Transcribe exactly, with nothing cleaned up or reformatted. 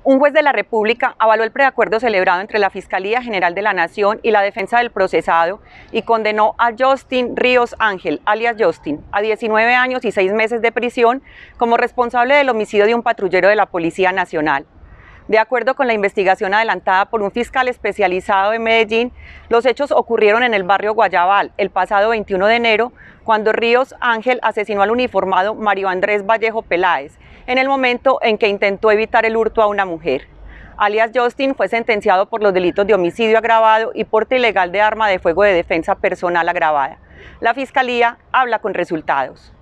Un juez de la República avaló el preacuerdo celebrado entre la Fiscalía General de la Nación y la defensa del procesado y condenó a Justin Ríos Ángel, alias Justin, a diecinueve años y seis meses de prisión como responsable del homicidio de un patrullero de la Policía Nacional. De acuerdo con la investigación adelantada por un fiscal especializado en Medellín, los hechos ocurrieron en el barrio Guayabal el pasado veintiuno de enero, cuando Ríos Ángel asesinó al uniformado Mario Andrés Vallejo Peláez, en el momento en que intentó evitar el hurto a una mujer. Alias Justin fue sentenciado por los delitos de homicidio agravado y porte ilegal de arma de fuego de defensa personal agravada. La Fiscalía habla con resultados.